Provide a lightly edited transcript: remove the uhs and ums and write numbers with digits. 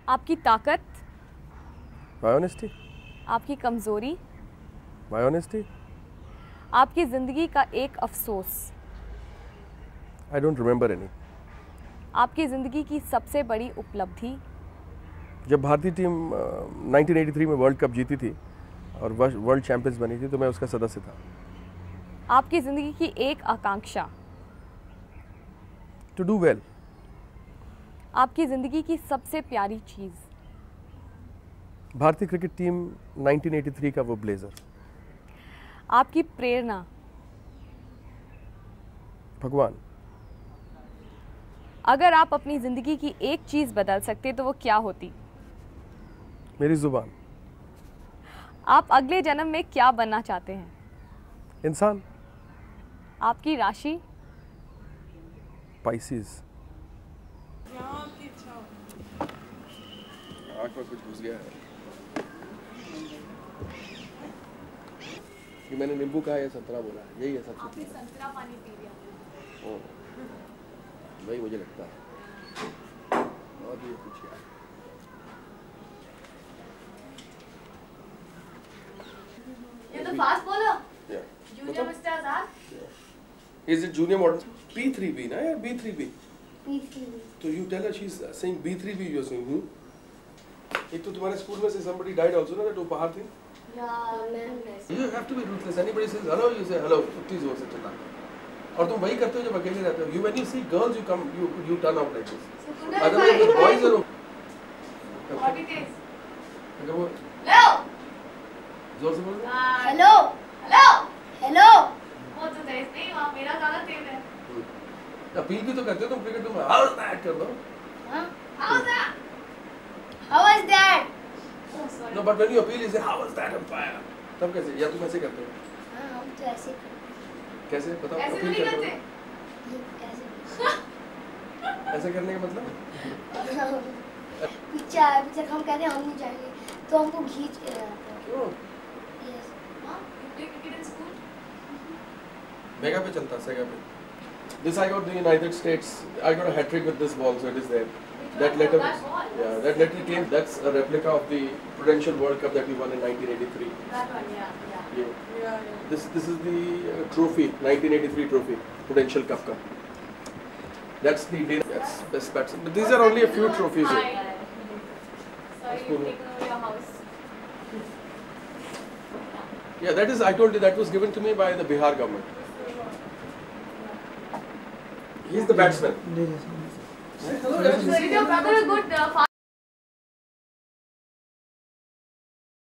आपकी ताकत, My honesty, आपकी कमजोरी, my honesty. आपकी जिंदगी का एक अफसोस, I don't remember any. आपकी जिंदगी की सबसे बड़ी उपलब्धि, जब भारतीय टीम 1983 में वर्ल्ड कप जीती थी और वर्ल्ड चैंपियंस बनी थी तो मैं उसका सदस्य था. आपकी जिंदगी की एक आकांक्षा, To do well. आपकी जिंदगी की सबसे प्यारी चीज, भारतीय क्रिकेट टीम 1983 का वो ब्लेजर. आपकी प्रेरणा, भगवान. अगर आप अपनी जिंदगी की एक चीज बदल सकते तो वो क्या होती? मेरी जुबान. आप अगले जन्म में क्या बनना चाहते हैं? इंसान. आपकी राशि, पाइसेस. आँख में कुछ घुस गया है. कि मैंने नींबू कहा या संतरा बोला है, यही है सबसे. आपने संतरा पानी पी लिया. वही मुझे लगता है. और ये कुछ यार. ये तो फास्ट बोलो. Junior mister Azad. Is it junior model? B3B ना या B3B? B3B. तो you tell her she's saying B3B. You're saying एक तो तुम्हारे स्कूल में से somebody died also ना, that उपहार थी. You have to be ruthless. Anybody says hello, you say hello. उतनी जोर से चिल्ला. और तुम वही करते हो जब अकेले रहते हो. When you see girls, you turn out like this. Otherwise, the boys are. What it is? अगर वो Hello. जोर से बोल. Hello. Hello. Hello. वो तो तेज नहीं, वहाँ मेरा ज़्यादा तेज है. अपील भी तो करते हो तुम क्रिकेट में. How's that कर दो. How's that? How was that? Oh, sorry. No, but when you appeal, you say how was that umpire? तब कैसे? या तुम ऐसे करते हो? हाँ हम तो ऐसे कैसे? बताओ. ऐसे तो अपील नहीं करते करते. हो? ऐसे करने का मतलब? पीछे हम कहते हैं हम नहीं जाएंगे तो हमको खींच के लाते हैं. क्यों? Yes. हाँ, you play cricket in school? मेगा पे चलता है, सेगा पे. This I got in the United States. I got a hat trick with this ball, so it is there. That letter, yeah, that letter came. That's a replica of the Prudential World Cup that we won in 1983. That one, yeah. Yeah. This is the trophy, 1983 trophy, Prudential Cup ka. That's the day. That's best batsman. But these are only a few trophies. Sorry, you've taken over your house. Yeah, that is. I told you that was given to me by the Bihar government. He's the batsman. So is your brother a good